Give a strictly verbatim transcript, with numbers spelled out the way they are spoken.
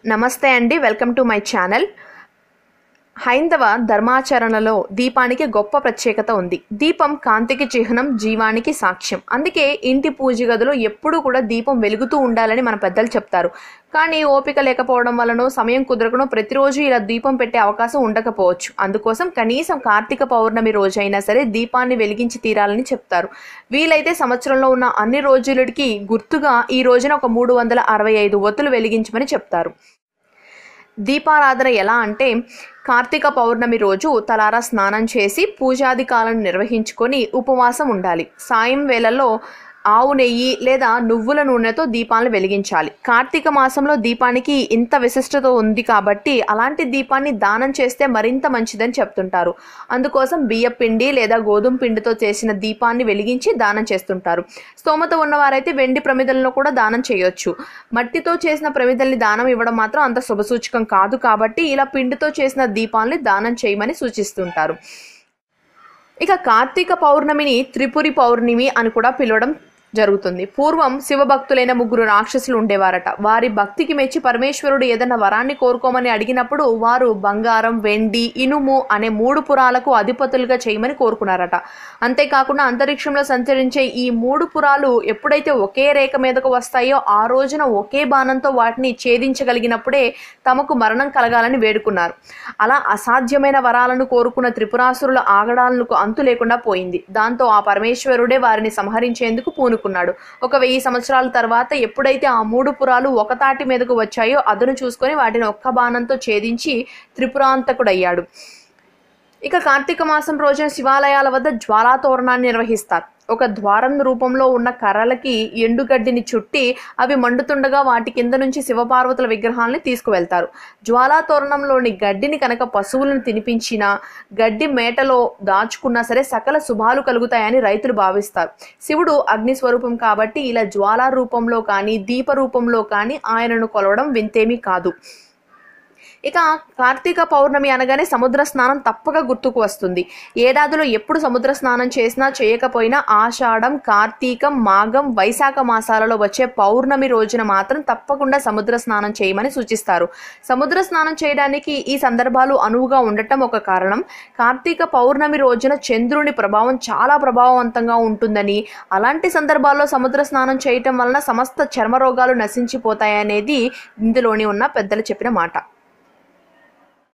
నమస్తే అండి, welcome to my channel. హైందవ ధర్మాచరణలో దీపానికి గొప్ప ప్రత్యేకత ఉంది. దీపం కాంతికి చిహ్నం, జీవానికి సాక్ష్యం. అందుకే ఇంటి పూజ గదిలో ఎప్పుడూ కూడా దీపం వెలుగుతూ ఉండాలని మన పెద్దలు చెప్తారు. కానీ ఓపిక లేకపోవడం వలనో, సమయం కుదరకనో ప్రతిరోజు ఇలా దీపం పెట్టే అవకాశం ఉండకపోవచ్చు. అందుకోసం కనీసం కార్తీక పౌర్ణమి రోజైనా సరే దీపాన్ని వెలిగించి తీరాలని చెప్తారు. వీలైతే సంవత్సరంలో ఉన్న అన్ని రోజులకి గుర్తుగా ఈ రోజున ఒక మూడు వందల అరవై ఐదు ఒత్తులు వెలిగించమని చెప్తారు. దీపారాధన ఎలా అంటే, కార్తీక పౌర్ణమి రోజు తలారా స్నానం చేసి పూజాధికాలను నిర్వహించుకొని ఉపవాసం ఉండాలి. సాయం వేళల్లో ఆవు నెయ్యి లేదా నువ్వుల నూనెతో దీపాలను వెలిగించాలి. కార్తీక మాసంలో దీపానికి ఇంత విశిష్టత ఉంది కాబట్టి అలాంటి దీపాన్ని దానం చేస్తే మరింత మంచిదని చెప్తుంటారు. అందుకోసం బియ్యం పిండి లేదా గోధుమ పిండితో చేసిన దీపాన్ని వెలిగించి దానం చేస్తుంటారు. స్తోమత ఉన్నవారైతే వెండి ప్రమిదలను కూడా దానం చేయొచ్చు. మట్టితో చేసిన ప్రమిదల్ని దానం ఇవ్వడం మాత్రం అంత శుభసూచకం కాదు కాబట్టి ఇలా పిండితో చేసిన దీపాలని దానం చేయమని సూచిస్తుంటారు. ఇక కార్తీక పౌర్ణమిని త్రిపురి పౌర్ణమి అని కూడా పిలవడం జరుగుతుంది. పూర్వం శివభక్తులైన ముగ్గురు రాక్షసులు ఉండేవారట. వారి భక్తికి మెచ్చి పరమేశ్వరుడు ఏదైనా వరాన్ని కోరుకోమని అడిగినప్పుడు వారు బంగారం, వెండి, ఇనుము అనే మూడు పురాలకు అధిపతులుగా చేయమని కోరుకున్నారట. అంతేకాకుండా అంతరిక్షంలో సంచరించే ఈ మూడు పురాలు ఎప్పుడైతే ఒకే రేఖ మీదకు వస్తాయో ఆ రోజున ఒకే బాణంతో వాటిని ఛేదించగలిగినప్పుడే తమకు మరణం కలగాలని వేడుకున్నారు. అలా అసాధ్యమైన వరాలను కోరుకున్న త్రిపురాసురుల ఆగడాలకు అంతు లేకుండా పోయింది. దాంతో ఆ పరమేశ్వరుడే వారిని సంహరించేందుకు పూనుకున్నాడు. ఒక వెయ్యి సంవత్సరాల తర్వాత ఎప్పుడైతే ఆ మూడు పురాలు ఒక తాటి మీదకు వచ్చాయో అదును చూసుకొని వాటిని ఒక్క బాణంతో ఛేదించి త్రిపురాంతకుడయ్యాడు. ఇక కార్తీక మాసం రోజున శివాలయాల వద్ద జ్వాలా తోరణాన్ని నిర్వహిస్తారు. ఒక ద్వారం రూపంలో ఉన్న కర్రలకి ఎండుగడ్డిని చుట్టి అవి మండుతుండగా వాటి కింద నుంచి శివపార్వతుల విగ్రహాలని తీసుకువెళ్తారు. జ్వాలా తోరణంలోని గడ్డిని కనుక పశువులను తినిపించినా, గడ్డి మేటలో దాచుకున్నా సరే సకల శుభాలు కలుగుతాయని రైతులు భావిస్తారు. శివుడు అగ్ని స్వరూపం కాబట్టి ఇలా జ్వాలా రూపంలో కానీ దీప రూపంలో కానీ ఆయనను కొలవడం వింతేమీ కాదు. ఇక కార్తీక పౌర్ణమి అనగానే సముద్ర స్నానం తప్పక గుర్తుకు వస్తుంది. ఏడాదిలో ఎప్పుడు సముద్ర స్నానం చేసినా చేయకపోయినా ఆషాఢం, కార్తీకం, మాఘం, వైశాఖ మాసాలలో వచ్చే పౌర్ణమి రోజున మాత్రం తప్పకుండా సముద్ర స్నానం చేయమని సూచిస్తారు. సముద్ర స్నానం చేయడానికి ఈ సందర్భాలు అనువుగా ఉండటం ఒక కారణం. కార్తీక పౌర్ణమి రోజున చంద్రుని ప్రభావం చాలా ప్రభావవంతంగా ఉంటుందని, అలాంటి సందర్భాల్లో సముద్ర స్నానం చేయటం వలన సమస్త చర్మ రోగాలు నశించిపోతాయనేది ఇందులోని ఉన్న పెద్దలు చెప్పిన మాట.